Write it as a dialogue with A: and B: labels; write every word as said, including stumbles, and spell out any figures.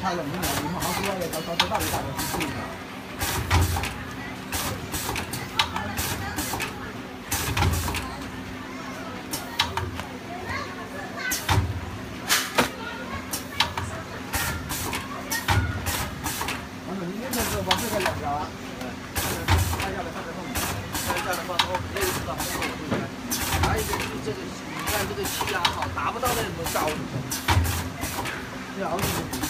A: 他冷静点，你好好说呀，找找找到底咋个去处理的。 往这个两条啊，拍下来放在后面，拍下来放在后面，那个知道后面会拍。还有一个就是这个，你看这个气压好，达不到那么高。这熬几